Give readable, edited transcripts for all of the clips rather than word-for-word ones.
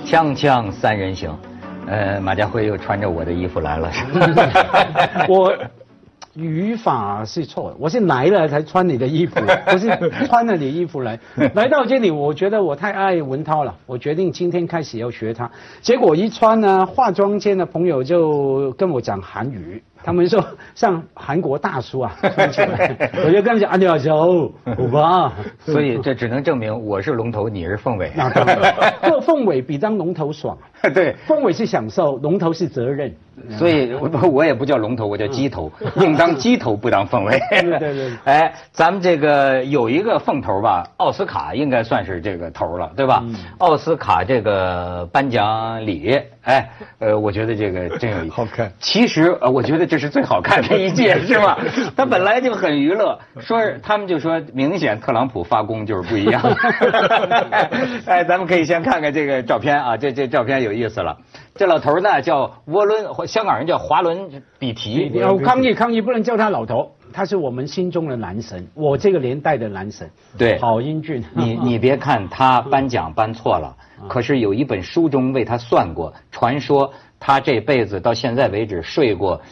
锵锵三人行，马家辉又穿着我的衣服来了，是吧？ 我语法是错的，我是来了才穿你的衣服，不是穿了你衣服来。来到这里，我觉得我太爱文涛了，我决定今天开始要学他。结果一穿呢，化妆间的朋友就跟我讲韩语。他们说像韩国大叔啊，穿起来，我就跟他们讲안녕하세요，欧巴。 所以这只能证明我是龙头，你是凤尾。 那当然，做凤尾比当龙头爽。 对， 凤尾是享受，龙头是责任。 所以我也不叫龙头，我叫鸡头，宁当鸡头不当凤尾。 对对对。 哎，咱们这个有一个凤头吧，奥斯卡应该算是这个头了，对吧？奥斯卡这个颁奖礼，哎，我觉得这个真有意思， 好看。 其实我觉得这是最好看的一届，是吧？它本来就很娱乐，他们就说明显特朗普发功就是不一样。哎，咱们可以先看看这个照片啊，这照片有意思了。这老头呢叫沃伦，香港人叫华伦比提。 抗议不能叫他老头，他是我们心中的男神，我这个年代的男神。 对， 好英俊。 你别看他颁奖颁错了，可是有一本书中为他算过，传说他这辈子到现在为止睡过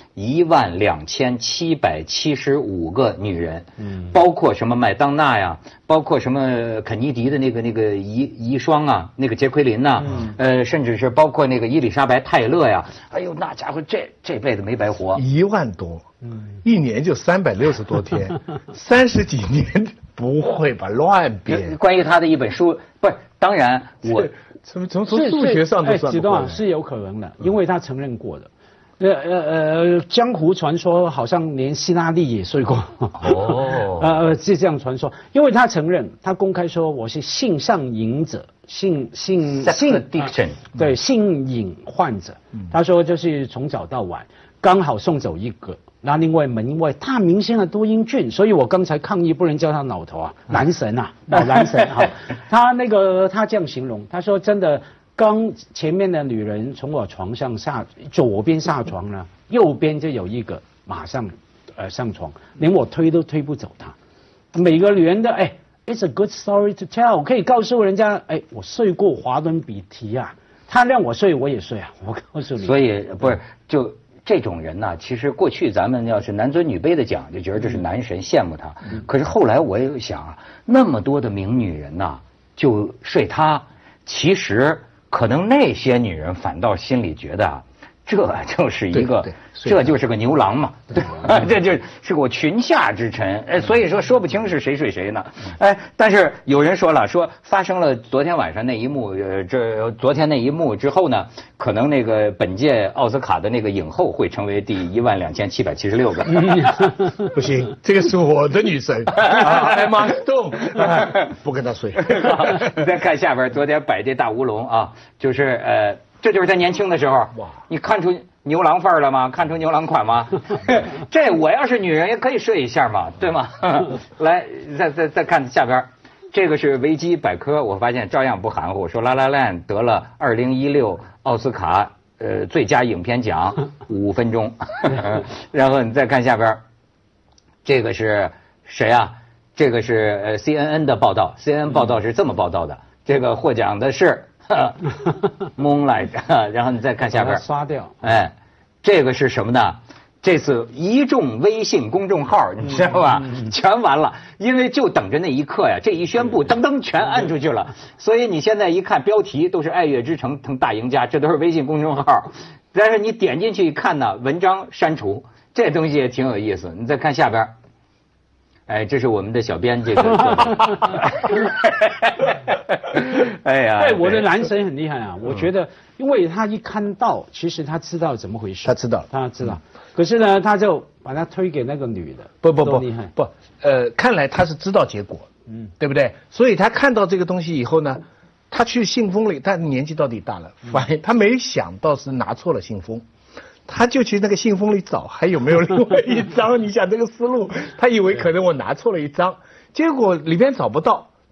12775个女人，包括什么麦当娜呀，包括什么肯尼迪的那个遗孀啊，那个杰奎琳呐，甚至是包括那个伊丽莎白泰勒呀，哎呦，那家伙这辈子没白活 ，1万多，一年就360多天，30几年不会吧？乱编。 关于他的一本书，不是，当然我。 从数学上都算不过来， 是有可能的，因为他承认过的。江湖传说好像连希拉里也睡过。哦。是这样传说，因为他承认，他公开说我是性上瘾者，性 addiction， 对，性瘾患者。他说就是从早到晚刚好送走一个。那另外门外大明星的多英俊，所以我刚才抗议不能叫他老头啊，男神啊，老男神啊。他这样形容，他说真的，刚前面的女人从我床上左边下床呢，右边就有一个马上上床，连我推都推不走他。每个女人的it's a good story to tell， 我可以告诉人家我睡过华伦比提啊，他让我睡我也睡啊，我告诉你。 所以不是就。这种人呢，其实过去咱们要是男尊女卑的讲，就觉得这是男神，羡慕他。可是后来我也想啊，那么多的名女人呐，就睡他，其实可能那些女人反倒心里觉得啊，这就是一个，这就是个牛郎嘛，对，这就是个我群下之臣，所以说不清是谁睡谁呢，但是有人说了，说发生了昨天晚上那一幕，昨天那一幕之后呢，可能那个本届奥斯卡的那个影后会成为第12776个， 不行，这个是我的女神，Emma Stone，不跟她睡。 你再看下边，昨天摆这大乌龙啊，就是这就是他年轻的时候，你看出牛郎范儿了吗？看出牛郎款吗？这我要是女人也可以睡一下嘛，对吗？来，再看下边，这个是维基百科，我发现照样不含糊，说《La La Land》得了2016奥斯卡最佳影片奖5分钟，然后你再看下边，这个是谁啊？这个是CNN 的报道 ，CNN 报道是这么报道的，这个获奖的是。Moonlight， 然后你再看下边， 刷掉。 这个是什么呢？这次一众微信公众号，你知道吧？全完了，因为就等着那一刻呀，这一宣布，噔噔全按出去了。所以你现在一看标题都是爱乐之城成大赢家，这都是微信公众号。但是你点进去一看呢，文章删除，这东西也挺有意思。你再看下边。这是我们的小编这个。哎呀， 我的男神很厉害啊！我觉得，因为他一看到，其实他知道怎么回事。 他知道。 可是呢，他就把他推给那个女的。 不，看来他是知道结果，对不对？所以他看到这个东西以后呢，他去信封里，他年纪到底大了，发现他没想到是拿错了信封。他就去那个信封里找还有没有另外一张，你想这个思路，他以为可能我拿错了一张，结果里边找不到，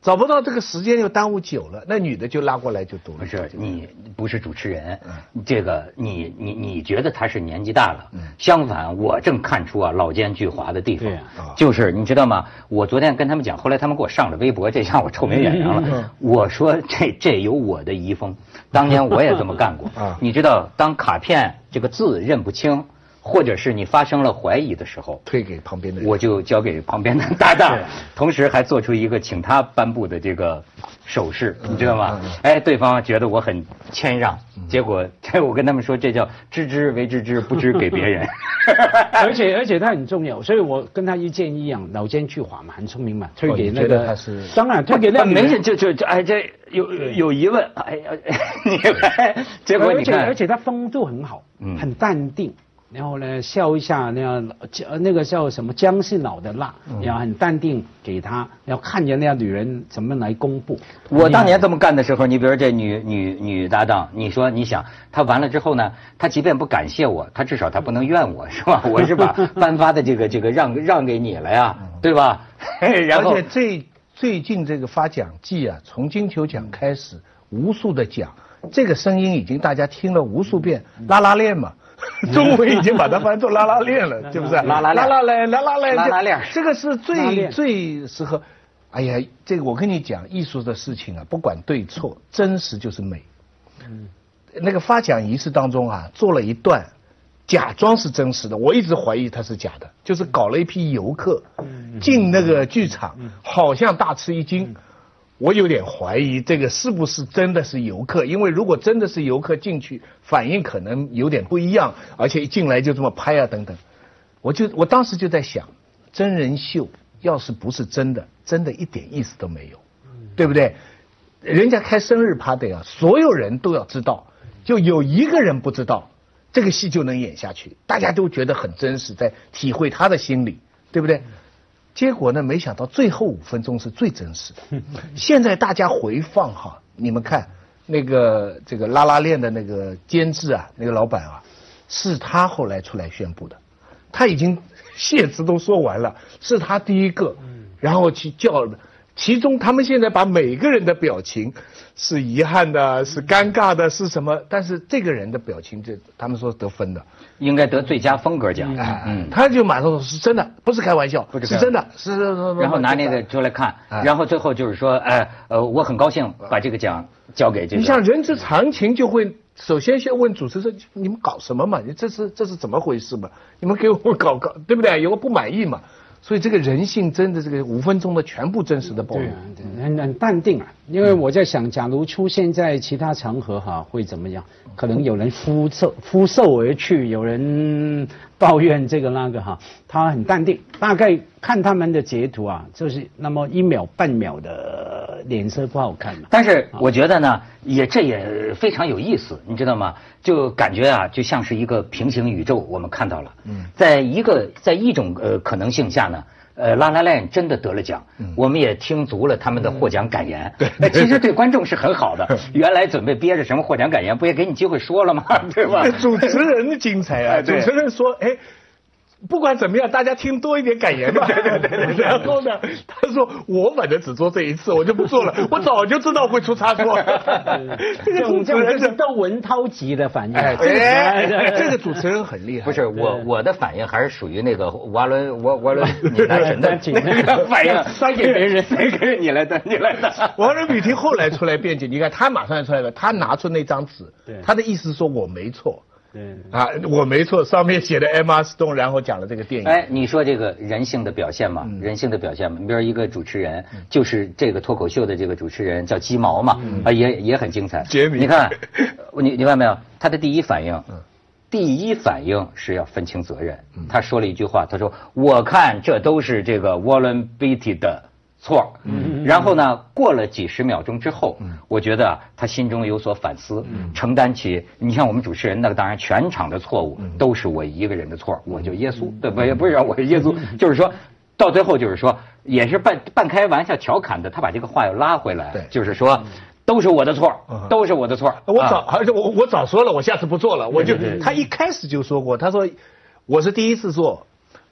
找不到这个时间又耽误久了，那女的就拉过来就读了。 不是你不是主持人，这个你觉得他是年纪大了，相反我正看出啊老奸巨猾的地方，就是你知道吗？我昨天跟他们讲，后来他们给我上了微博，这下我臭名远扬了。我说这有我的遗风，当年我也这么干过。你知道，当卡片这个字认不清，或者是你发生了怀疑的时候， 推给旁边的人， 我就交给旁边的搭档，同时还做出一个请他颁布的这个手势，你知道吗？哎，对方觉得我很谦让，结果我跟他们说，这叫知之为知之，不知给别人。 而且他很重要，所以我跟他意见一样，老奸巨猾嘛，很聪明嘛，推给那个，当然推给那个， 没事，哎，这有疑问，哎呀，你看，结果你看， 而且他风度很好，很淡定。然后呢，笑一下，那个叫什么姜是老的辣，然后很淡定给他，然后看着那女人怎么来公布。 我当年这么干的时候，你比如这女搭档，你说你想，她完了之后呢，她即便不感谢我，她至少她不能怨我，是吧？我是把颁发的这个让给你了呀，对吧？然后而且最近这个发奖季啊，从金球奖开始，无数的奖，这个声音已经大家听了无数遍，拉拉链嘛。中文已经把它翻作拉拉链了，是不是？ 拉拉链， 这个是最适合。哎呀，这个我跟你讲，艺术的事情啊，不管对错，真实就是美。那个发奖仪式当中啊，做了一段，假装是真实的，我一直怀疑它是假的，就是搞了一批游客进那个剧场，好像大吃一惊。我有点怀疑这个是不是真的是游客，因为如果真的是游客进去，反应可能有点不一样，而且一进来就这么拍啊等等。我当时就在想，真人秀要是不是真的一点意思都没有，对不对？人家开生日 party 啊，所有人都要知道，就有一个人不知道，这个戏就能演下去，大家都觉得很真实，在体会他的心理，对不对？结果呢，没想到最后5分钟是最真实的。现在大家回放哈，你们看这个拉拉链的那个监制啊，那个老板啊，是他后来出来宣布的，他已经谢词都说完了，是他第一个，然后去叫。其中他们现在把每个人的表情是遗憾的，是尴尬的，是什么？但是这个人的表情，他们说得分的， 应该得最佳风格奖。 他就马上说是真的，不是开玩笑，是真的，是。 然后拿那个出来看，然后最后就是说，我很高兴把这个奖交给这个。 你像人之常情，就会首先先问主持人，你们搞什么嘛？这是怎么回事嘛？你们给我搞，对不对？有个不满意嘛？所以这个人性真的这个5分钟的全部真实的暴露， 很淡定啊。因为我在想，假如出现在其他场合会怎么样？可能有人扑朔而去，有人抱怨这个那个他很淡定。大概看他们的截图啊，就是那么1秒半秒的脸色不好看嘛。 但是我觉得呢，这也非常有意思，你知道吗？就感觉啊，就像是一个平行宇宙，我们看到了，在一种可能性下呢。拉拉链真的得了奖，我们也听足了他们的获奖感言。对，其实对观众是很好的。原来准备憋着什么获奖感言，不也给你机会说了吗？对吧？ 主持人的精彩啊！主持人说，不管怎么样，大家听多一点感言吧。对。然后呢，他说我反正只做这一次，我就不做了。我早就知道会出差错。 这个主持人是窦文涛级的反应。 这个主持人很厉害。 不是我的反应还是属于那个瓦伦米男神的那个反应， 塞给别人， 你来的。 瓦伦米汀后来出来辩解，你看他马上出来了，他拿出那张纸，他的意思说我没错。我没错，上面写的 Emma Stone， 然后讲了这个电影。 你说这个人性的表现嘛，人性的表现嘛。你比如一个主持人，就是这个脱口秀的这个主持人叫鸡毛嘛，也很精彩。你看，你看没有？他的第一反应是要分清责任。他说了一句话，他说：“我看这都是这个 Warren Beatty 的错。”然后呢，过了几十秒钟之后，我觉得他心中有所反思，承担起。你像我们主持人那个，当然全场的错误都是我一个人的错，我就耶稣，对不？也不是让我是耶稣，就是说到最后就是说，也是半开玩笑调侃的，他把这个话又拉回来，就是说。都是我的错，都是我的错。 我早说了，我下次不做了。他一开始就说过，他说我是第一次做，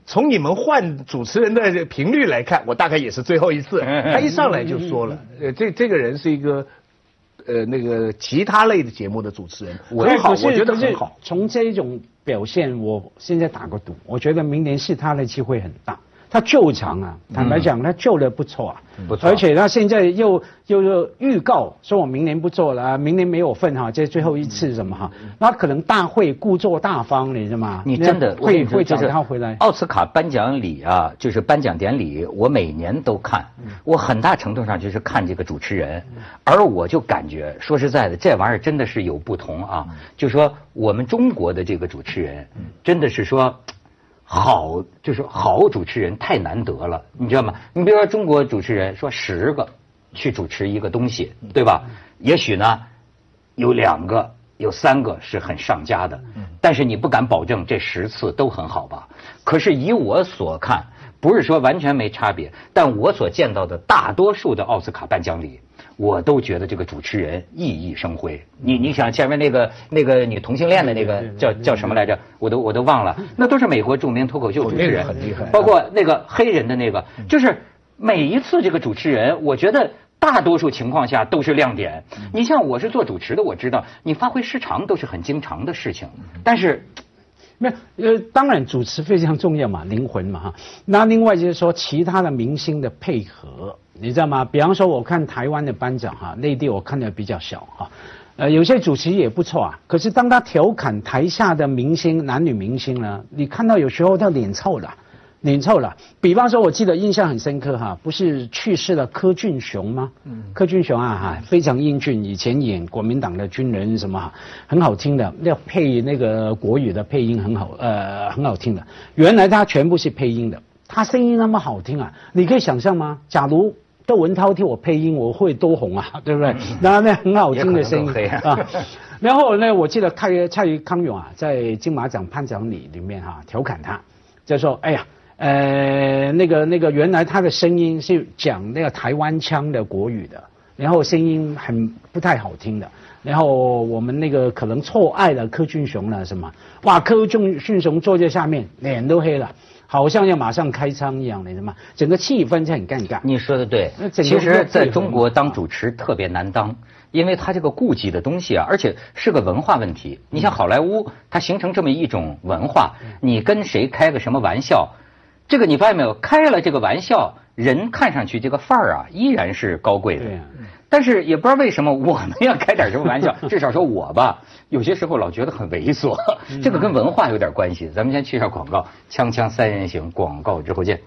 从你们换主持人的频率来看，我大概也是最后一次。他一上来就说了，这个人是一个那个其他类的节目的主持人，很好，我觉得很好。 从这一种表现，我现在打个赌，我觉得明年是他的机会很大。他救场啊，坦白讲，他救得不错啊， 不错。 而且他现在又预告说我明年不做了，明年没有份哈，这最后一次什么哈，那可能大会故作大方，你知道吗？ 你真的会找他回来。 奥斯卡颁奖礼啊，就是颁奖典礼，我每年都看，我很大程度上就是看这个主持人，而我就感觉，说实在的，这玩意儿真的是有不同啊，就说我们中国的这个主持人，真的是说。好，就是好主持人太难得了，你知道吗？你比如说中国主持人说10个去主持一个东西，对吧？也许呢，有2个、有3个是很上佳的，但是你不敢保证这10次都很好吧？可是以我所看，不是说完全没差别，但我所见到的大多数的奥斯卡颁奖礼。我都觉得这个主持人熠熠生辉。你想前面那个女同性恋的那个叫什么来着？我都忘了。那都是美国著名脱口秀主持人， 很厉害。 包括那个黑人的那个，就是每一次这个主持人，我觉得大多数情况下都是亮点。你像我是做主持的，我知道你发挥失常都是很经常的事情，但是。 没有，当然主持非常重要嘛，灵魂嘛哈。那另外就是说其他的明星的配合，你知道吗？比方说我看台湾的颁奖哈，内地我看的比较小哈，有些主持也不错啊。可是当他调侃台下的明星，男女明星呢，你看到有时候他脸臭了。比方说，我记得印象很深刻哈，不是去世了柯俊雄吗？柯俊雄啊哈，非常英俊，以前演国民党的军人什么，很好听的，那配那个国语的配音很好听的。原来他全部是配音的，他声音那么好听啊，你可以想象吗？假如窦文涛替我配音，我会多红啊，对不对？那很好听的声音啊。然后呢，我记得蔡康永啊，在金马奖颁奖礼里面哈，调侃他，就说哎呀。那个原来他的声音是讲那个台湾腔的国语的，然后声音很不太好听的，然后我们那个可能错爱了柯俊雄了什么，哇，柯俊雄坐在下面脸都黑了，好像要马上开枪一样的，什么整个气氛就很尴尬。 你说的对，其实在中国当主持特别难当。因为他这个顾忌的东西啊，而且是个文化问题。你像好莱坞，它形成这么一种文化，你跟谁开个什么玩笑，这个你发现没有？开了这个玩笑，人看上去这个范儿啊，依然是高贵的。但是也不知道为什么我们要开点什么玩笑，至少说我吧，有些时候老觉得很猥琐。这个跟文化有点关系。咱们先去一下广告，锵锵三人行，广告之后见。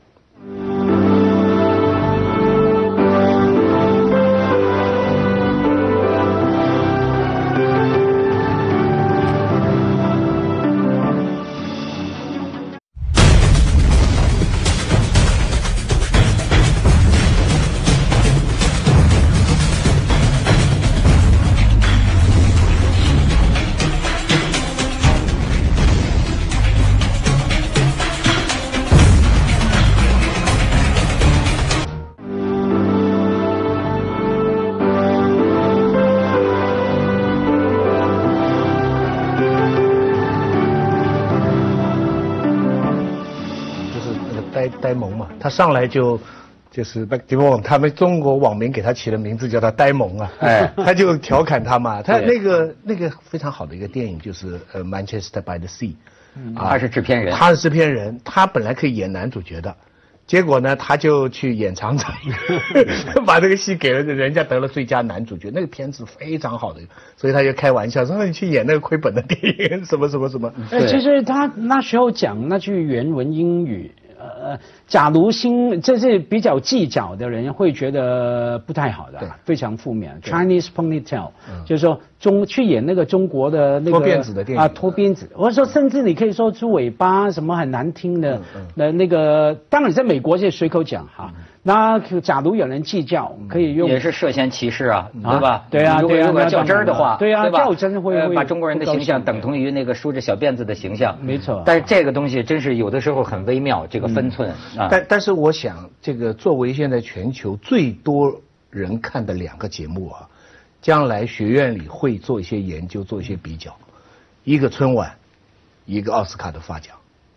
呆萌嘛，他上来就是他们中国网民给他起的名字叫他呆萌啊，他就调侃他嘛，他那个非常好的一个电影就是Manchester by the Sea， 他是制片人， 他本来可以演男主角的，结果呢他就去演厂长，把这个戏给了人家，得了最佳男主角，那个片子非常好的，所以他就开玩笑说你去演那个亏本的电影什么。 其实他那时候讲那句原文英语。假如这是比较计较的人会觉得不太好的，非常负面。Chinese ponytail， 就是说去演那个中国的那个脱辫子的电影脱辫子，或者说甚至你可以说猪尾巴什么很难听的，那个当然在美国是随口讲哈。那假如有人计较，可以用也是涉嫌歧视啊，对吧？ 对啊， 如果较真儿的话， 对啊，较真会把中国人的形象等同于那个梳着小辫子的形象， 没错。 但是这个东西真是有的时候很微妙，这个分寸啊。 但是我想，这个作为现在全球最多人看的2个节目啊，将来学院里会做一些研究，做一些比较，一个春晚，一个奥斯卡的发奖。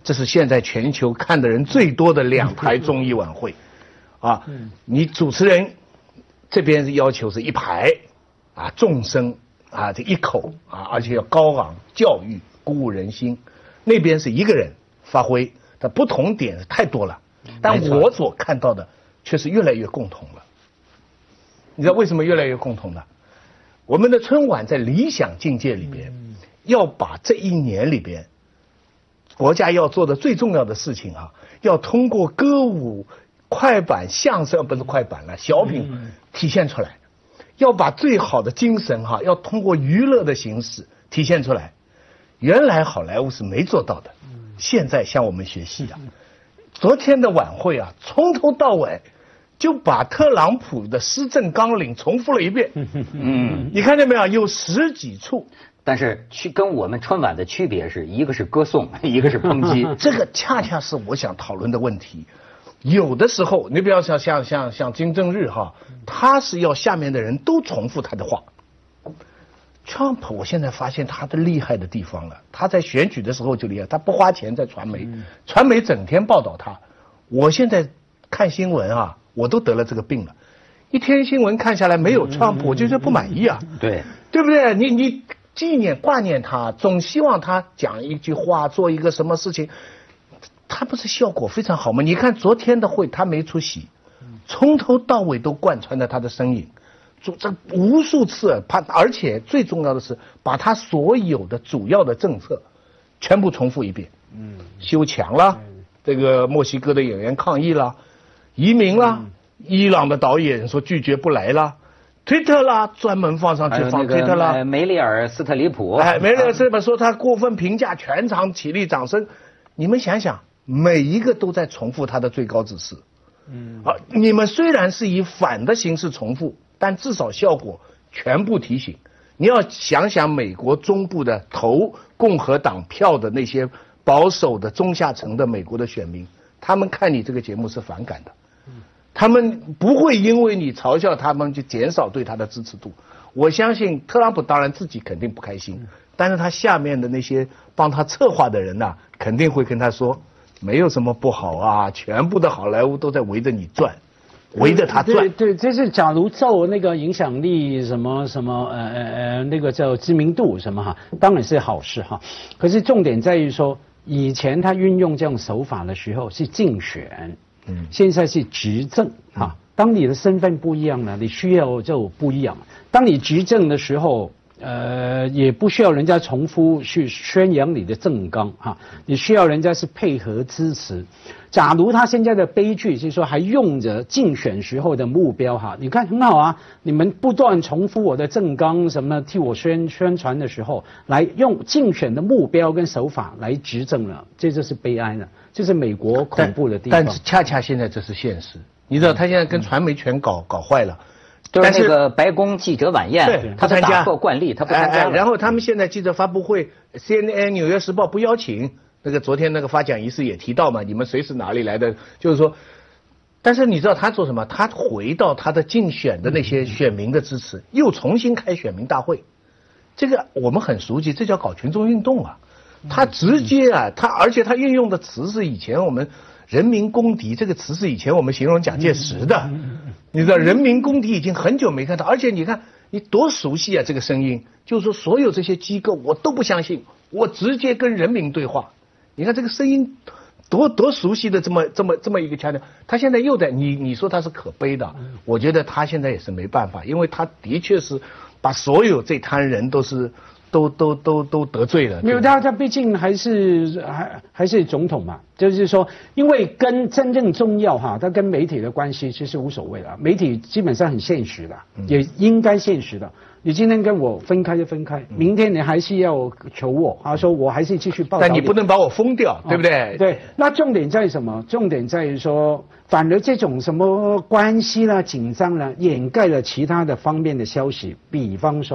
这是现在全球看的人最多的2台综艺晚会，啊，你主持人这边要求是1排，啊，众生啊，这一口啊，而且要高昂教育，鼓舞人心，那边是1个人发挥，但不同点太多了，但我所看到的却是越来越共同了。你知道为什么越来越共同呢？我们的春晚在理想境界里边，要把这1年里边，国家要做的最重要的事情啊，要通过歌舞、快板、相声，不是快板了，小品体现出来，要把最好的精神哈，要通过娱乐的形式体现出来。原来好莱坞是没做到的，现在向我们学习的。昨天的晚会啊，从头到尾就把特朗普的施政纲领重复了一遍。你看见没有？有10几处。 但是跟我们春晚的区别是，一个是歌颂，一个是抨击。 这个恰恰是我想讨论的问题。有的时候，你比方像金正日哈，他是要下面的人都重复他的话。Trump 我现在发现他的厉害的地方了，他在选举的时候就厉害，他不花钱在传媒，传媒整天报道他。我现在看新闻啊，我都得了这个病了。一天新闻看下来没有 Trump，我就觉得不满意啊。对不对？你纪念挂念他，总希望他讲一句话，做一个什么事情，他不是效果非常好吗？你看昨天的会，他没出席，从头到尾都贯穿着他的身影，这无数次而且最重要的是，把他所有的主要的政策全部重复一遍。修墙啦，这个墨西哥的演员抗议啦，移民啦，伊朗的导演说拒绝不来啦。推特啦，专门放上去放推特啦。 梅里尔·斯特里普， 梅里尔·斯特里普说他过分评价，全场起立掌声。你们想想，每一个都在重复他的最高指示。你们虽然是以反的形式重复，但至少效果全部提醒。你要想想美国中部的投共和党票的那些保守的中下层的美国的选民，他们看你这个节目是反感的。他们不会因为你嘲笑他们就减少对他的支持度。我相信特朗普当然自己肯定不开心，但是他下面的那些帮他策划的人呐，肯定会跟他说，没有什么不好啊，全部的好莱坞都在围着你转，围着他转。 对，这是假如照那个影响力什么那个叫知名度什么哈，当然是好事哈。可是重点在于说，以前他运用这种手法的时候是竞选。现在是执政啊，当你的身份不一样了，你需要就不一样。当你执政的时候，也不需要人家重复去宣扬你的政纲哈，你需要人家是配合支持。假如他现在的悲剧是说还用着竞选时候的目标哈，你看很好啊，你们不断重复我的政纲什么替我宣传的时候，来用竞选的目标跟手法来执政了，这就是悲哀了。这是美国恐怖的地方， 但是恰恰现在这是现实。你知道他现在跟传媒全搞坏了， 就是那个白宫记者晚宴，他打破惯例，他不参加了。 然后他们现在记者发布会 ，CNN、纽约时报不邀请。那个昨天那个发奖仪式也提到嘛，你们谁是哪里来的？就是说，但是你知道他做什么？他回到他的竞选的那些选民的支持，又重新开选民大会。这个我们很熟悉，这叫搞群众运动啊。他直接啊，而且他运用的词是以前我们人民公敌这个词是以前我们形容蒋介石的。你知道人民公敌已经很久没看到，而且你看你多熟悉啊这个声音，就是说所有这些机构我都不相信，我直接跟人民对话。你看这个声音多熟悉的这么一个腔调，他现在又在你说他是可悲的，我觉得他现在也是没办法，因为他的确是把所有这摊人都得罪了。 没有，他毕竟还是总统嘛，就是说，因为跟真正重要哈，他跟媒体的关系其实无所谓了，媒体基本上很现实的，也应该现实的。你今天跟我分开就分开，明天你还是要求我，说我还是继续报道。 但你不能把我封掉，对不对？ 对，那重点在于什么？重点在于说，反而这种什么关系啦、紧张啦，掩盖了其他的方面的消息，比方说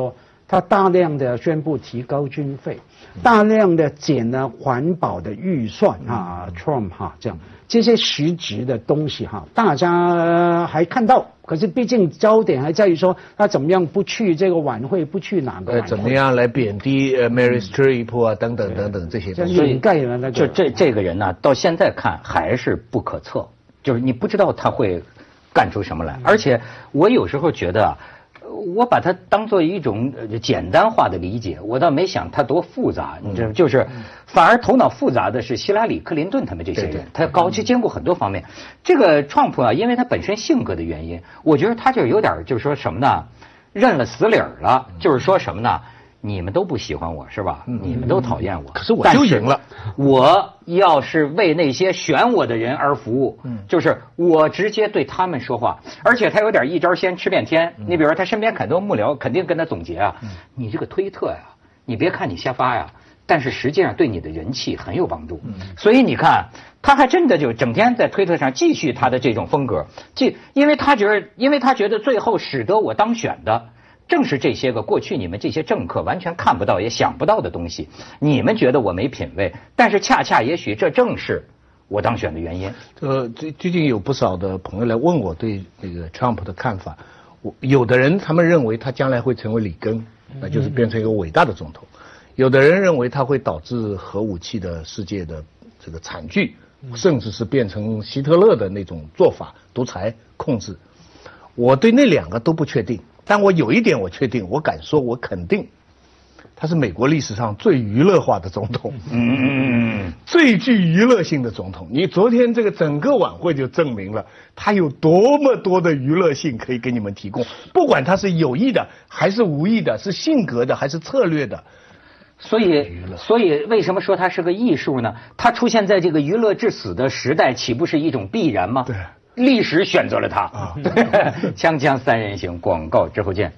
他大量的宣布提高军费，大量的减了环保的预算啊 ，Trump 哈这样这些实质的东西哈，大家还看到。可是毕竟焦点还在于说他怎么样不去这个晚会，不去哪个晚会， 怎么样来贬低Mary Streep 啊等等等等这些东西。 掩盖了那个。 就这个人呢，到现在看还是不可测，就是你不知道他会干出什么来。而且我有时候觉得啊。我把它当做一种简单化的理解，我倒没想它多复杂，你知道，就是反而头脑复杂的是希拉里、克林顿他们这些人，他高级兼顾很多方面。这个川普啊，因为他本身性格的原因，我觉得他就有点就是说什么呢，认了死理儿了，就是说什么呢？你们都不喜欢我是吧？你们都讨厌我， 可是我就赢了。 我要是为那些选我的人而服务，就是我直接对他们说话，而且他有点一招鲜吃遍天。你比如说他身边很多幕僚肯定跟他总结啊，你这个推特呀，你别看你瞎发呀，但是实际上对你的人气很有帮助。所以你看，他还真的就整天在推特上继续他的这种风格，因为他觉得最后使得我当选的。正是这些个过去你们这些政客完全看不到也想不到的东西，你们觉得我没品位，但是恰恰也许这正是我当选的原因。 最近有不少的朋友来问我对那个 Trump 的看法，有的人他们认为他将来会成为里根，那就是变成一个伟大的总统；有的人认为他会导致核武器的世界的这个惨剧，甚至是变成希特勒的那种做法，独裁控制。我对那两个都不确定。但我有一点我确定，我敢说，我肯定，他是美国历史上最娱乐化的总统，最具娱乐性的总统。你昨天这个整个晚会就证明了他有多么多的娱乐性可以给你们提供，不管他是有意的还是无意的，是性格的还是策略的。 所以为什么说他是个艺术呢？他出现在这个娱乐至死的时代，岂不是一种必然吗？ 对。 历史选择了他啊！锵锵三人行，广告之后见。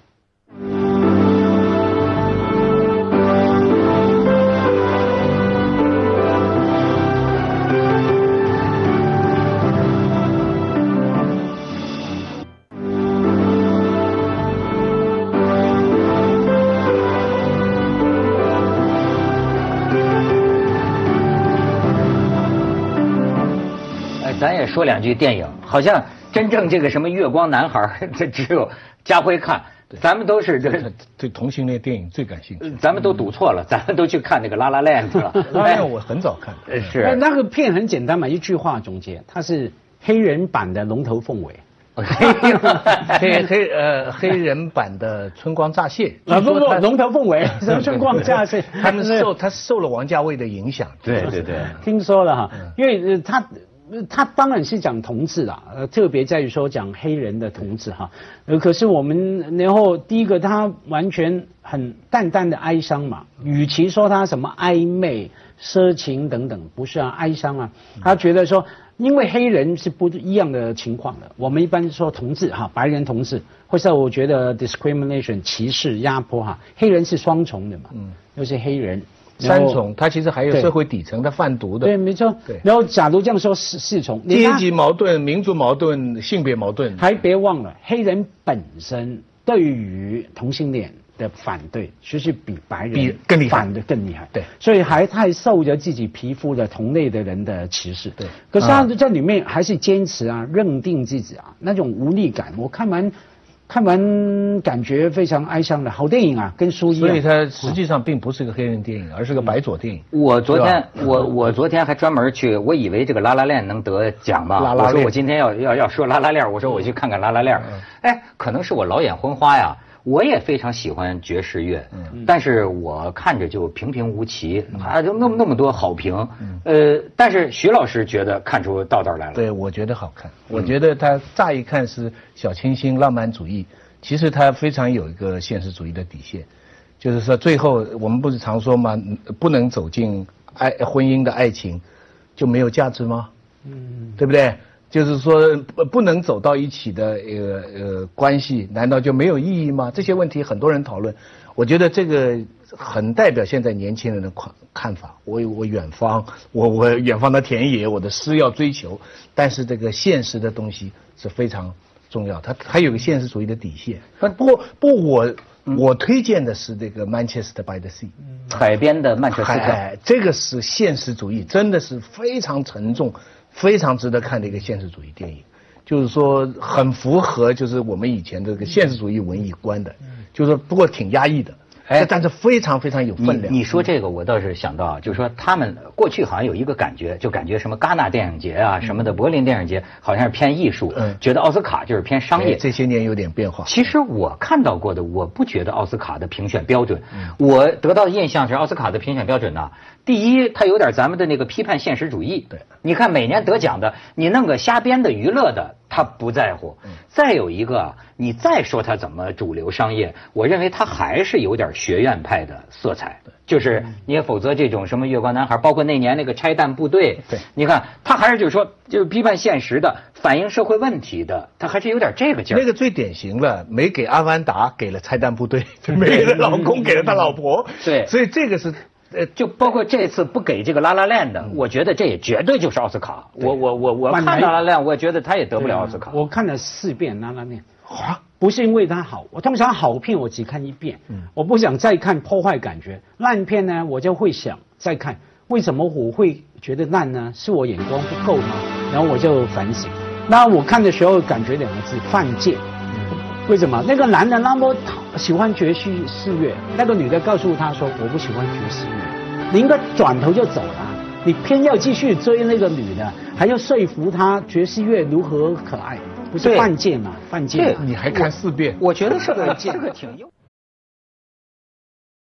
咱也说两句电影，好像真正这个什么月光男孩，这只有家辉看，咱们都是对同性恋电影最感兴趣。 咱们都赌错了，咱们都去看那个《La La Land》了。 《La La Land》我很早看， 是那个片很简单嘛，一句话总结，它是黑人版的《龙头凤尾》。 黑人版的《春光乍泄》 啊不，龙头凤尾，什么春光乍泄？ 他受了王家卫的影响。 对， 听说了哈，因为他当然是讲同志啦，特别在于说讲黑人的同志哈，可是我们然后第一个他完全很淡淡的哀伤嘛，与其说他什么暧昧、色情等等，不是啊，哀伤啊，他觉得说，因为黑人是不一样的情况的，我们一般说同志哈，白人同志会受我觉得 discrimination 歧视压迫哈，黑人是双重的嘛，又是黑人。 三重，它其实还有社会底层的贩毒的。 对，没错。对。然后，假如这样说四重， 阶级矛盾、民族矛盾、性别矛盾， 还别忘了，黑人本身对于同性恋的反对，其实比白人更厉害， 反的更厉害。 对。 所以还太受着自己皮肤的同类的人的歧视。 对。 可是他在里面还是坚持啊，认定自己啊，那种无力感，我看完感觉非常哀伤的好电影啊，跟书一样。 所以它实际上并不是个黑人电影，而是个白左电影。 我昨天还专门去，我以为这个拉拉链能得奖嘛，我说我今天要说拉拉链，我说我去看看拉拉链。哎，可能是我老眼昏花呀。我也非常喜欢爵士乐，但是我看着就平平无奇，就那么多好评，但是徐老师觉得看出道来了。 对，我觉得好看，我觉得他乍一看是小清新浪漫主义，其实他非常有一个现实主义的底线，就是说最后我们不是常说吗？不能走进婚姻的爱情，就没有价值吗？对不对？就是说不能走到一起的关系，难道就没有意义吗？这些问题很多人讨论，我觉得这个很代表现在年轻人的看法。我远方，我远方的田野，我的诗要追求，但是这个现实的东西是非常重要，它有个现实主义的底线。不过我推荐的是这个 Manchester by the Sea， 海边的曼彻斯特， 这个是现实主义，真的是非常沉重、非常值得看的一个现实主义电影。就是说很符合就是我们以前这个现实主义文艺观的，就是说不过挺压抑的。但是非常非常有分量。 你说这个，我倒是想到啊，就是说他们过去好像有一个感觉，就感觉什么戛纳电影节啊，什么的柏林电影节，好像是偏艺术，觉得奥斯卡就是偏商业。 这些年有点变化。 其实我看到过的，我不觉得奥斯卡的评选标准，我得到的印象是奥斯卡的评选标准呢，第一，它有点咱们的那个批判现实主义。 对， 你看每年得奖的，你弄个瞎编的娱乐的，他不在乎。再有一个，你再说他怎么主流商业，我认为他还是有点学院派的色彩。就是你也否则这种什么月光男孩，包括那年那个拆弹部队， 对， 你看他还是就是说就是批判现实的，反映社会问题的，他还是有点这个劲儿。 那个最典型了，没给阿凡达，给了拆弹部队，没给老公，给了他老婆。 对， 所以这个是。 就包括这次不给这个拉拉链的，我觉得这也绝对就是奥斯卡。我看拉拉链，我觉得他也得不了奥斯卡。 我看了4遍拉拉链，不是因为它好，我通常好片我只看1遍，我不想再看破坏感觉。烂片呢，我就会想再看，为什么我会觉得烂呢？是我眼光不够吗？然后我就反省。那我看的时候感觉2个字：犯贱。为什么？那个男的那么喜欢爵士乐，那个女的告诉他说我不喜欢爵士乐，你应该转头就走了，你偏要继续追那个女的，还要说服她爵士乐如何可爱，不是犯贱吗？犯贱， 你还看4遍？ 我觉得是个挺优。